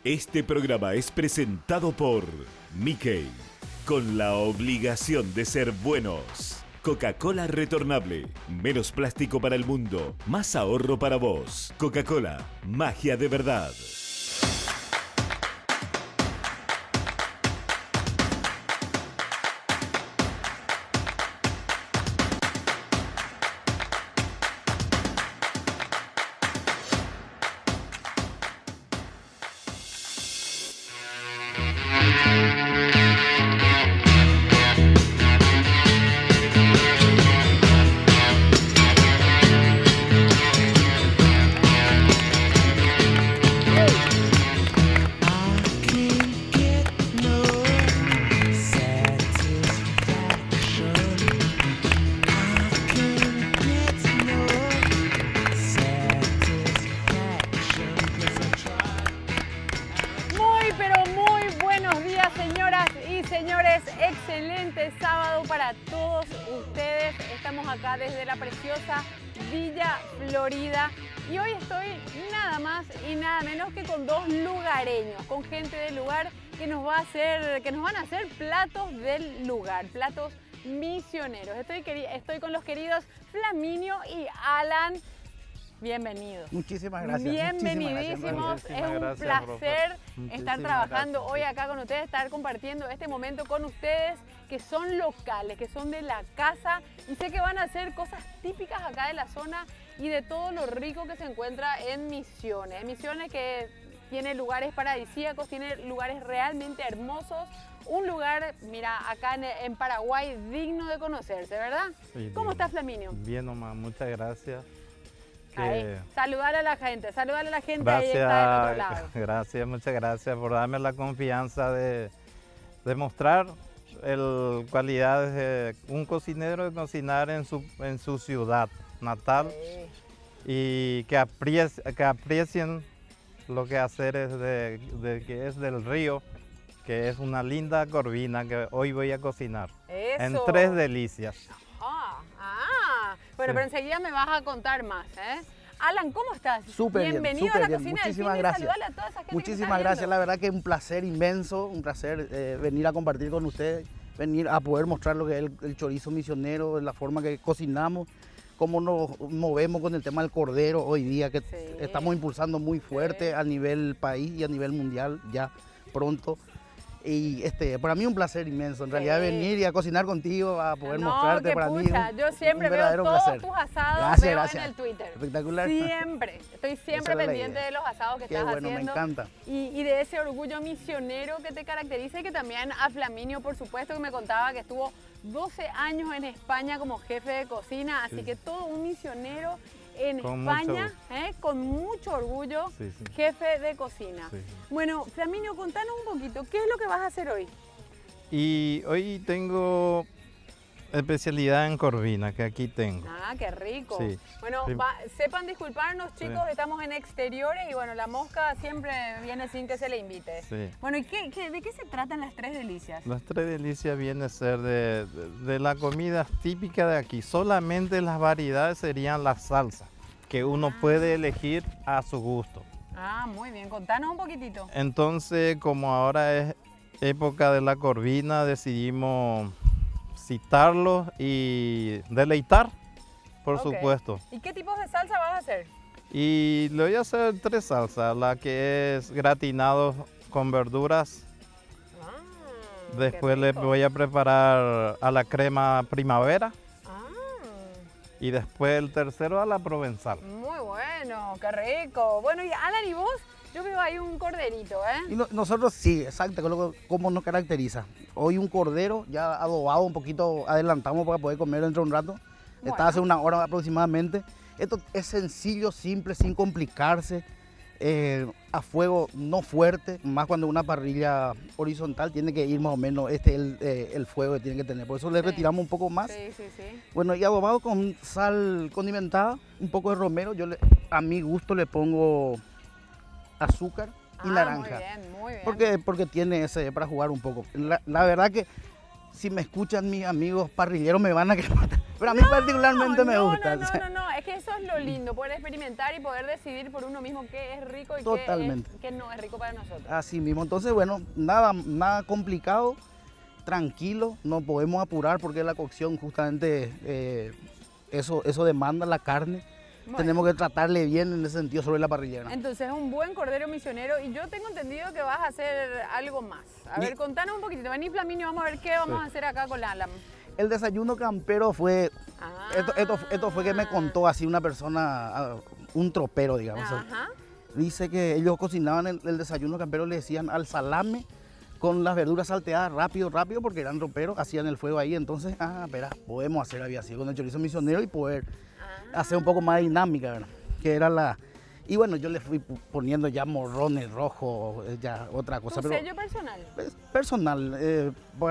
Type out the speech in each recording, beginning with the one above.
Este programa es presentado por Mickey, con la obligación de ser buenos. Coca-Cola retornable, menos plástico para el mundo, más ahorro para vos. Coca-Cola, magia de verdad. Excelente sábado para todos ustedes. Estamos acá desde la preciosa Villa Florida y hoy estoy nada más y nada menos que con dos lugareños, con gente del lugar que nos van a hacer platos del lugar, platos misioneros. Estoy con los queridos Flaminio y Alan. Bienvenidos. Muchísimas gracias. Bienvenidísimos. Es un placer estar trabajando hoy acá con ustedes, estar compartiendo este momento con ustedes que son locales, que son de la casa y sé que van a hacer cosas típicas acá de la zona y de todo lo rico que se encuentra en Misiones. Misiones que tiene lugares paradisíacos, tiene lugares realmente hermosos. Un lugar, mira, acá en Paraguay digno de conocerse, ¿verdad? Sí, ¿Cómo estás, Flaminio? Bien nomás, muchas gracias. Saludar a la gente Gracias, ahí está del otro lado. Gracias, muchas gracias por darme la confianza de mostrar cualidades de un cocinero de cocinar en su ciudad natal y que aprecien lo que hacer que es del río, que es una linda corvina que hoy voy a cocinar. Eso. En 3 delicias. Bueno, pero enseguida me vas a contar más, ¿eh? Alan, ¿cómo estás? Súper bien, bienvenido a la cocina muchísimas del gracias. Saludale a toda esa gente Muchísimas gracias, la verdad que es un placer inmenso, un placer venir a compartir con ustedes, venir a poder mostrar lo que es el chorizo misionero, la forma que cocinamos, cómo nos movemos con el tema del cordero hoy día, que estamos impulsando muy fuerte a nivel país y a nivel mundial ya pronto. Y para mí es un placer inmenso, en realidad venir y a cocinar contigo, a poder mostrarte para mí. Yo siempre veo todos tus asados, en el Twitter. Espectacular. Estoy siempre pendiente de los asados que estás haciendo. Me encanta. Y de ese orgullo misionero que te caracteriza y que también a Flaminio, por supuesto, que me contaba que estuvo 12 años en España como jefe de cocina, así que todo un misionero en España, con mucho orgullo, jefe de cocina. Bueno, Flaminio, contanos un poquito, ¿qué es lo que vas a hacer hoy? Y hoy tengo especialidad en corvina, que aquí tengo. Ah, qué rico. Sí. Bueno, sepan disculparnos, chicos, estamos en exteriores y bueno, la mosca siempre viene sin que se le invite. Sí. Bueno, ¿y de qué se tratan las 3 delicias? Las 3 delicias vienen a ser de la comida típica de aquí. Solamente las variedades serían la salsa, que uno puede elegir a su gusto. Ah, muy bien. Contanos un poquitito. Entonces, como ahora es época de la corvina, decidimos citarlos y deleitar, por supuesto. ¿Y qué tipos de salsa vas a hacer? Y le voy a hacer 3 salsas, la que es gratinado con verduras. Después le voy a preparar a la crema primavera. Y después el tercero a la provenzal. Muy bueno, qué rico. Bueno, y Alan, ¿y vos? Yo veo ahí un corderito, ¿eh? Y nosotros sí, exacto, como nos caracteriza. Hoy un cordero ya adobado, un poquito adelantamos para poder comer dentro de un rato. Bueno. Está hace 1 hora aproximadamente. Esto es sencillo, simple, sin complicarse. A fuego no fuerte, más cuando una parrilla horizontal tiene que ir más o menos, el fuego que tiene que tener. Por eso le retiramos un poco más. Sí. Bueno, y adobado con sal condimentada, un poco de romero. A mi gusto le pongo azúcar y naranja. Muy bien. Porque tiene para jugar un poco. La verdad que si me escuchan mis amigos parrilleros me van a quemar. Pero a mí particularmente me gusta. No, es que eso es lo lindo, poder experimentar y poder decidir por uno mismo qué es rico y qué no es rico para nosotros. Así mismo, entonces bueno, nada complicado, tranquilo, no podemos apurar porque la cocción justamente eso demanda la carne. Bueno. Tenemos que tratarle bien en ese sentido sobre la parrillera. Entonces es un buen cordero misionero y yo tengo entendido que vas a hacer algo más. A ver, contanos un poquito. Vení, Flaminio, vamos a ver qué vamos a hacer acá con la Alan. El desayuno campero fue, esto fue que me contó así una persona, un tropero, digamos. Ajá. Dice que ellos cocinaban el desayuno campero, le decían al salame con las verduras salteadas rápido, porque eran troperos, hacían el fuego ahí. Entonces, espera, podemos hacer había así con el chorizo misionero y poder hacer un poco más dinámica, ¿verdad? Que era la... Y bueno, yo le fui poniendo ya morrones rojos, ya otra cosa. ¿Tu sello personal? Personal,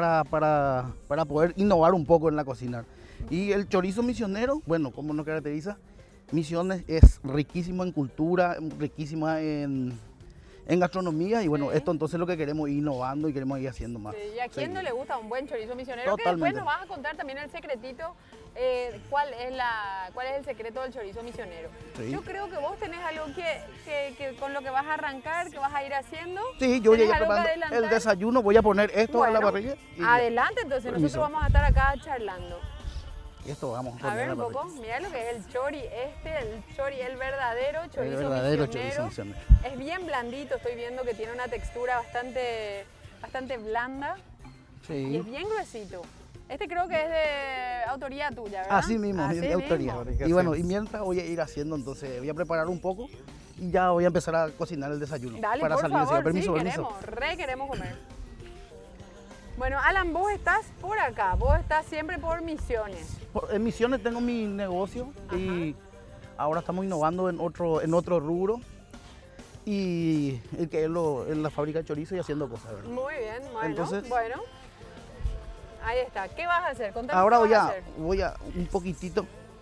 para poder innovar un poco en la cocina. Y el chorizo misionero, bueno, como nos caracteriza, Misiones es riquísimo en cultura, riquísima en gastronomía y bueno, esto entonces es lo que queremos ir innovando y queremos ir haciendo más. Sí, ¿y a quién no le gusta un buen chorizo misionero? Totalmente. Que después nos vas a contar también el secretito, cuál es el secreto del chorizo misionero. Sí. Yo creo que vos tenés algo que con lo que vas a arrancar, que vas a ir haciendo. Sí, yo llegué preparando el desayuno, voy a poner esto a la parrilla. Adelante, entonces nosotros vamos a estar acá charlando. Esto vamos a ver un poco, mira lo que es el chori el verdadero chorizo misionero. Es bien blandito, estoy viendo que tiene una textura bastante blanda. Sí. Y es bien gruesito. Este creo que es de autoría tuya, ¿verdad? Así mismo, es de autoría. Y bueno, y mientras voy a ir haciendo, entonces voy a preparar un poco y ya voy a empezar a cocinar el desayuno. Dale, para por salir favor, permiso, sí, queremos comer. Bueno, Alan, vos estás por acá, vos estás siempre por Misiones. En Misiones tengo mi negocio. Ajá. Y ahora estamos innovando en otro rubro y que es en la fábrica de chorizo y haciendo cosas, ¿verdad? Muy bien, bueno. Entonces, bueno, ahí está. ¿Qué vas a hacer? Contame ahora qué vas a hacer. voy a un poquitito.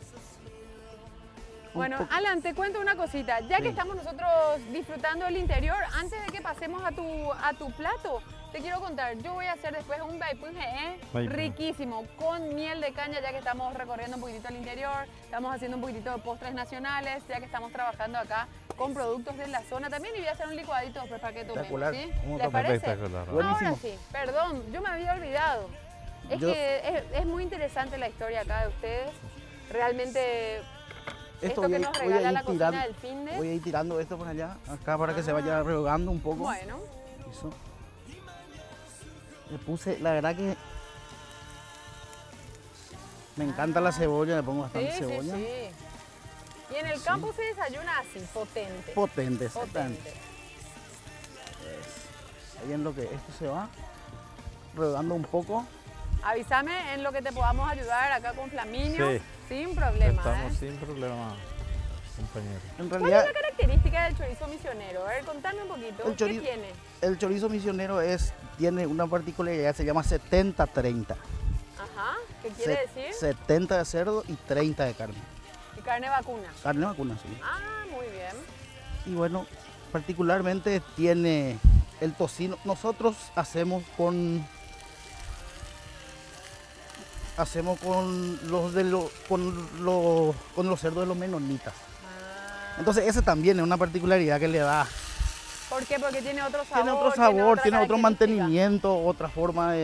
Bueno, Alan, te cuento una cosita. Ya que estamos nosotros disfrutando del interior, antes de que pasemos a tu plato, te quiero contar, yo voy a hacer después un baipun riquísimo, con miel de caña, ya que estamos recorriendo un poquitito el interior, estamos haciendo un poquitito de postres nacionales, ya que estamos trabajando acá con productos de la zona también, y voy a hacer un licuadito después para que tomemos, ¿sí? ¿Les parece? Ahora sí, perdón, yo me había olvidado. Es muy interesante la historia acá de ustedes, realmente... Esto que nos regala la cocina del finde. Voy a ir tirando esto por allá, acá para que se vaya rehogando un poco. Bueno. Eso. Le puse, la verdad que me encanta la cebolla, le pongo bastante cebolla. Sí. Y en el campo se desayuna así, potente. Potente, exactamente. Ahí en lo que esto se va rehogando un poco. Avísame en lo que te podamos ayudar acá con Flaminio. Sí. Sin problema. Estamos sin problema, compañero. En realidad, ¿cuál es la característica del chorizo misionero? A ver, contame un poquito. ¿Qué tiene? El chorizo misionero tiene una particularidad, se llama 70-30. Ajá, ¿qué quiere decir? 70 de cerdo y 30 de carne. ¿Y carne vacuna? Carne vacuna, sí. Ah, muy bien. Y bueno, particularmente tiene el tocino. Nosotros hacemos con los cerdos de los menonitas. Entonces ese también es una particularidad que le da. ¿Por qué? Porque tiene otro sabor. Tiene otro sabor, tiene otro mantenimiento, otra forma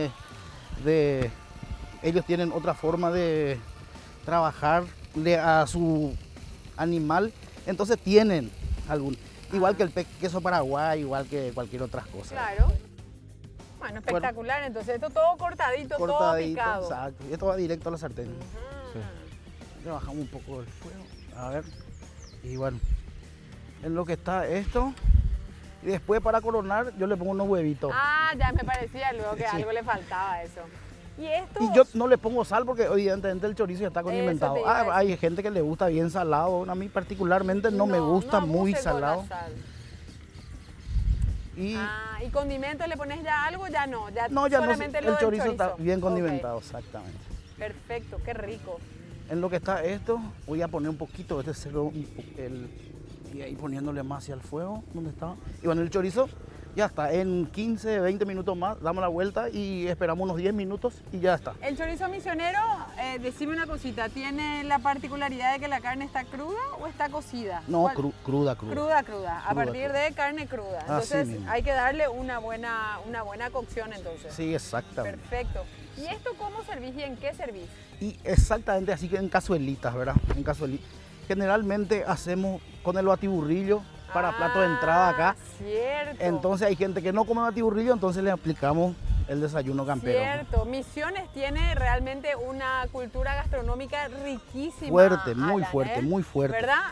ellos tienen otra forma de trabajarle a su animal. Entonces tienen igual que el queso paraguay, igual que cualquier otra cosa. Claro. Bueno, espectacular, bueno, entonces esto todo cortadito, todo picado. Exacto, y esto va directo a la sartén. Le bajamos un poco el fuego, a ver, y bueno, en lo que está esto, y después para coronar yo le pongo unos huevitos. Ah, ya me parecía luego que algo le faltaba a eso. Y yo no le pongo sal porque evidentemente el chorizo ya está condimentado. Hay gente que le gusta bien salado, a mí particularmente no me gusta muy salado. ¿Y condimentos le pones ya algo? Ya no, ya solamente el chorizo está bien condimentado, exactamente. Perfecto, qué rico. En lo que está esto, voy a poner un poquito de este cerdo y ahí poniéndole más hacia el fuego, donde está. Y bueno, el chorizo Ya está, en 15, 20 minutos más damos la vuelta y esperamos unos 10 minutos y ya está. El chorizo misionero, decime una cosita, ¿tiene la particularidad de que la carne está cruda o está cocida? No, Cruda, cruda. a partir de carne cruda. Entonces hay que darle una buena cocción entonces. Sí, exactamente. Perfecto. ¿Y esto cómo servís y en qué servís? Y exactamente así que en cazuelitas, ¿verdad? En cazuelitas. Generalmente hacemos con el batiburrillo para plato de entrada acá. Cierto. Entonces hay gente que no come batiburrillo, entonces le aplicamos el desayuno campero. Cierto. Misiones tiene realmente una cultura gastronómica riquísima. Fuerte, muy Alan, fuerte, muy fuerte. ¿Verdad?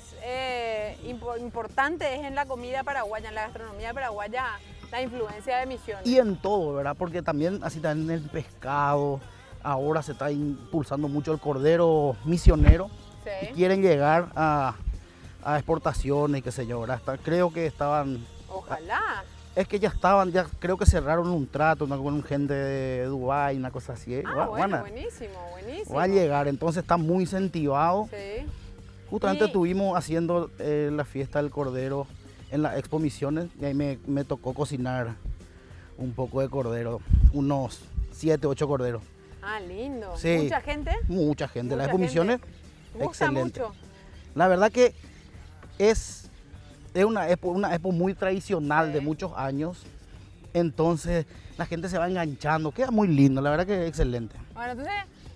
Es importante es en la comida paraguaya, en la gastronomía paraguaya, la influencia de Misiones. Y en todo, ¿verdad? Porque también así también el pescado, ahora se está impulsando mucho el cordero misionero. Sí. Y quieren llegar a exportaciones y qué sé yo, ¿verdad? Creo que estaban... Ojalá. Es que ya estaban, ya creo que cerraron un trato con gente de Dubái, una cosa así. Buenísimo. Va a llegar, entonces está muy incentivado. Sí. Justamente estuvimos haciendo la fiesta del cordero en la Expo Misiones y ahí me tocó cocinar un poco de cordero, unos 7, 8 corderos. Ah, lindo. Sí. ¿Mucha gente? Mucha gente. La Expo Misiones, gusta excelente. Mucho. La verdad que es una expo muy tradicional de muchos años, entonces la gente se va enganchando, queda muy lindo, la verdad que es excelente. Bueno, entonces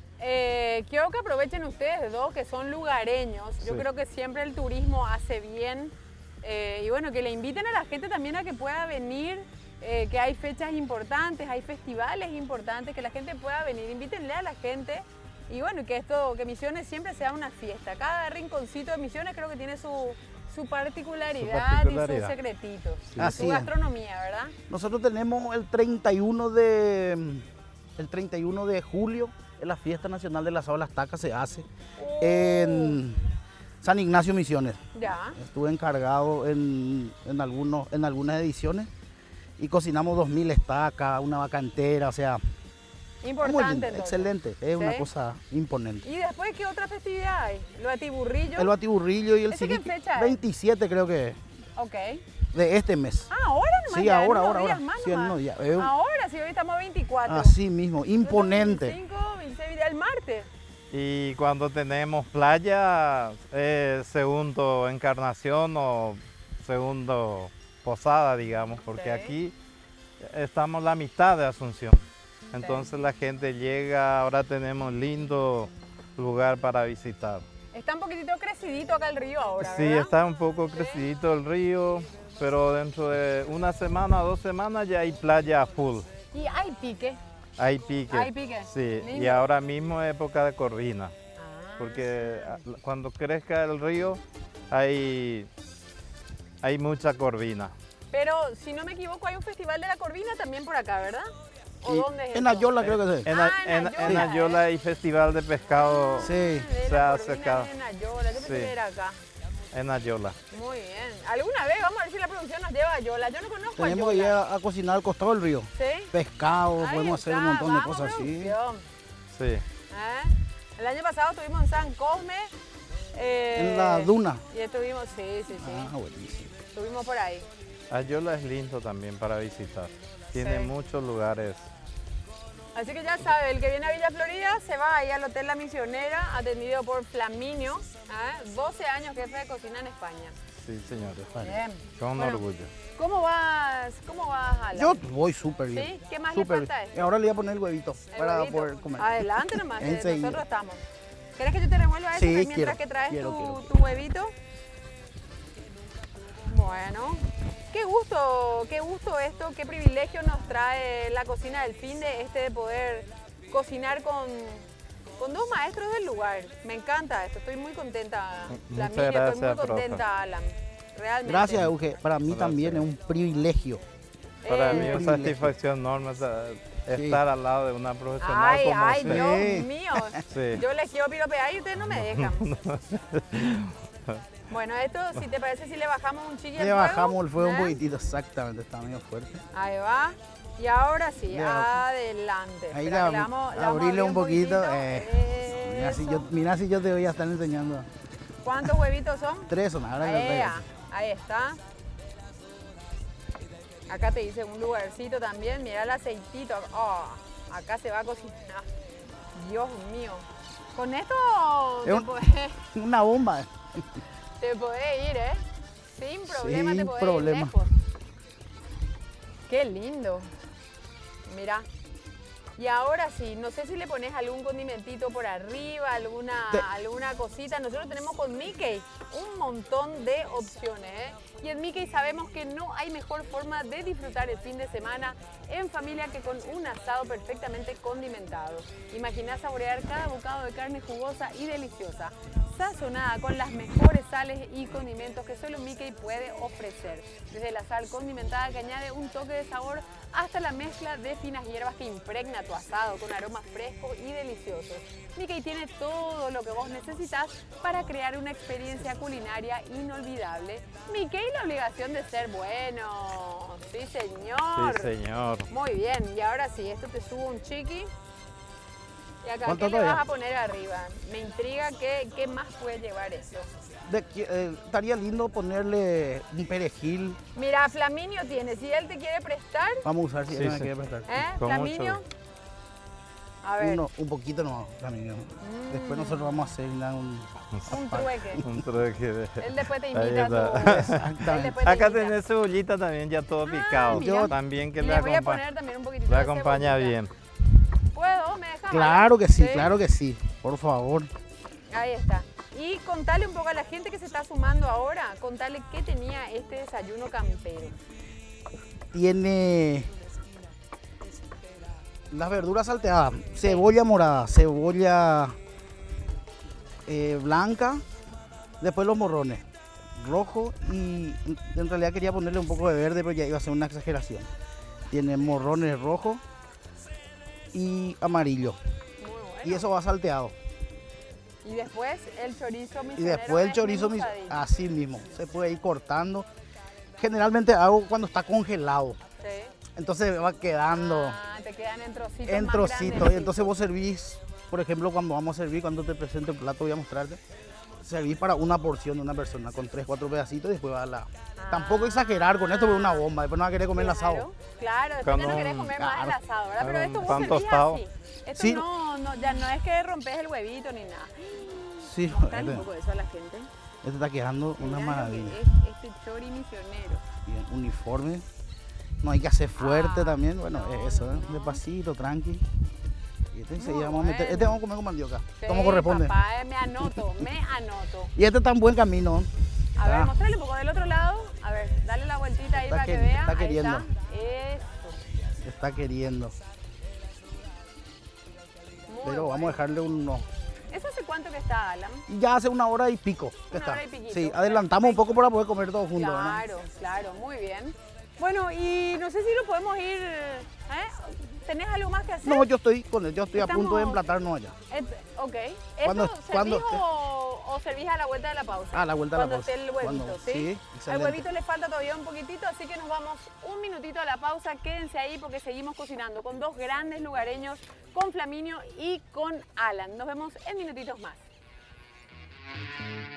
quiero que aprovechen ustedes dos que son lugareños. Yo creo que siempre el turismo hace bien y bueno, que le inviten a la gente también a que pueda venir, que hay fechas importantes, hay festivales importantes, que la gente pueda venir, invítenle a la gente. Y bueno, que Misiones siempre sea una fiesta. Cada rinconcito de Misiones creo que tiene su particularidad y sus secretitos. Sí. Su gastronomía, ¿verdad? Nosotros tenemos el 31 de julio, en la fiesta nacional del asado de las tacas, se hace en San Ignacio Misiones. Ya. Estuve encargado en algunas ediciones y cocinamos 2000 estacas, una vaca entera, o sea... Importante, entonces. Excelente, es una cosa imponente. ¿Y después qué otra festividad hay? ¿Lo batiburrillo? El batiburrillo y el ¿Ese qué fecha es? 27 creo que es. Ok. De este mes. Ah, ¿ahora nomás? Sí, ahora. Sí, no, ya. Ahora, sí, hoy estamos a 24. Así mismo, imponente. 25, 26, el martes. Y cuando tenemos playa, segundo Encarnación o segundo Posada, digamos, porque aquí estamos la mitad de Asunción. Entonces la gente llega, ahora tenemos lindo lugar para visitar. Está un poquitito crecidito acá el río ahora, ¿verdad? Sí, está un poco crecidito el río, pero dentro de una semana o 2 semanas ya hay playa full. ¿Y hay pique? Hay pique. Hay pique. Sí, lindo. Y ahora mismo es época de corvina, porque cuando crezca el río hay mucha corvina. Pero si no me equivoco hay un festival de la corvina también por acá, ¿verdad? ¿O dónde es en Ayola creo que sí. En Ayola hay festival de pescado. Sí. Se hace acá. En Ayola, yo pensé que era acá. En Ayola. Muy bien. Alguna vez vamos a ver si la producción nos lleva a Ayola. Yo no conozco Tenemos Ayola. que ir a cocinar al costado del río. ¿Sí? Pescado, podemos hacer un montón de cosas así. Sí. El año pasado estuvimos en San Cosme. En la duna. Y estuvimos, sí. Ah, buenísimo. Estuvimos por ahí. Ayola es lindo también para visitar. Tiene muchos lugares. Así que ya sabe, el que viene a Villa Florida se va ahí al Hotel La Misionera, atendido por Flaminio, 12 años jefe de cocina en España. Sí, señores. Bien. Con orgullo. ¿Cómo vas, Alan? Yo voy súper bien. ¿Sí? ¿Qué más le falta a esto? Y ahora le voy a poner el huevito para poder comer. Adelante nomás, nosotros estamos. ¿Querés que yo te revuelva eso mientras que traes tu huevito? Bueno. Qué gusto esto, qué privilegio nos trae la cocina del Finde, de poder cocinar con dos maestros del lugar. Me encanta esto, estoy muy contenta, Flaminio, estoy muy contenta, Alan. Realmente. Gracias, Euge. Para mí también es un privilegio. Para mí es una satisfacción enorme estar al lado de una profesional como Ay, usted. Dios mío. Sí. Yo les quiero piropear y ustedes no me dejan. Bueno, esto, si te parece, si le bajamos un chiqui al fuego. Le bajamos el fuego un poquitito, exactamente, está medio fuerte. Ahí va. Y ahora sí, adelante. Ahí le vamos a abrirle un poquito. Mira si yo te voy a estar enseñando. ¿Cuántos huevitos son? 3 son, ahora ahí está. Acá te dice un lugarcito también, mira el aceitito. Oh, acá se va a cocinar. Dios mío. Con esto una bomba. Te podés ir, ¿eh? Sin problema Sin te podés problema. ir lejos. Qué lindo. Mira. Y ahora sí, no sé si le pones algún condimentito por arriba, alguna cosita. Nosotros tenemos con Mickey un montón de opciones, ¿eh? Y en Mickey sabemos que no hay mejor forma de disfrutar el fin de semana en familia que con un asado perfectamente condimentado. Imagina saborear cada bocado de carne jugosa y deliciosa, sazonada con las mejores sales y condimentos que solo Mickey puede ofrecer. Desde la sal condimentada que añade un toque de sabor hasta la mezcla de finas hierbas que impregna tu asado con aromas frescos y deliciosos. Mickey tiene todo lo que vos necesitas para crear una experiencia culinaria inolvidable. Mickey, la obligación de ser bueno. Sí, señor. Sí, señor. Muy bien. Y ahora sí, esto te subo un chiqui. Y acá, ¿cuánto ¿qué le todavía? vas a poner arriba? Me intriga qué más puede llevar eso. Estaría lindo ponerle un perejil. Mira, Flaminio tiene, si él te quiere prestar, Vamos a usar si Sí, él me sí. quiere prestar. Con Flaminio. mucho. A ver, Un poquito nomás, Flaminio. Después nosotros vamos a hacer un un trueque. Un trueque de... Él después te Ahí invita está. a su... Él Exactamente. después te Acá invita. tenés cebollita también ya todo picado. mira. También que Y le le voy a acompaña, poner también un poquitito le de acompaña cebollita. bien. ¿Puedo? ¿Me dejas? Claro que sí, claro que sí. Por favor. Ahí está. Y contale un poco a la gente que se está sumando ahora, contale qué tenía este desayuno campero. Tiene las verduras salteadas, cebolla morada, cebolla blanca, después los morrones rojo y en realidad quería ponerle un poco de verde, pero ya iba a ser una exageración. Tiene morrones rojos y amarillo Muy bueno. y eso va salteado. Y después el chorizo misionero. Y después el chorizo desmenuzadito. así mismo, se puede ir cortando. Generalmente hago cuando está congelado, Sí. entonces va quedando Ah, te quedan en trocitos en más trocitos. Y grandecitos. entonces vos servís, por ejemplo, cuando vamos a servir, cuando te presento el plato voy a mostrarte, servís para una porción de una persona con 3, 4 pedacitos y después va a la... Tampoco exagerar con esto porque es una bomba, después no va a querer comer el asado. Claro, después ya no Con querés un- comer más el claro, asado, ¿verdad? Pero con esto un vos pan servís tostado. así. Esto Sí. ya no es que rompes el huevito ni nada. Sí, Mostrale un poco eso a la gente. este está quedando una Mirá lo que maravilla. es este chori misionero. Bien, uniforme. No hay que hacer fuerte también, bueno, no, eso, no. de pasito, tranqui. Y este enseguida Muy vamos a meter, bueno. este vamos a comer con mandioca, Sí, como corresponde. Papá, me anoto. Y este está en buen camino. A ver, Ah. mostrale un poco del otro lado. A ver, dale la vueltita ahí Está para que que- vea. está Ahí queriendo. Eso. Está queriendo. Muy Pero vamos a bueno. dejarle unos... ¿Eso hace cuánto que está, Alan? Y ya hace 1 hora y pico que Una está. hora y piquito. Sí, adelantamos un poco para poder comer todos juntos, ¿verdad? Claro, claro, muy bien. Bueno, y no sé si nos podemos ir, ¿tenés algo más que hacer? No, yo estoy con él, yo estoy a punto de Estamos- emplatarnos allá. Ok. Cuando- ¿Esto cuando servís esté- o servís a la vuelta de la pausa? Ah, a la vuelta de la Cuando pausa. esté el huevito, Cuando- ¿sí? sí, Al excelente. huevito le falta todavía un poquitito, así que nos vamos un minutito a la pausa. Quédense ahí porque seguimos cocinando con 2 grandes lugareños, con Flaminio y con Alan. Nos vemos en minutitos más.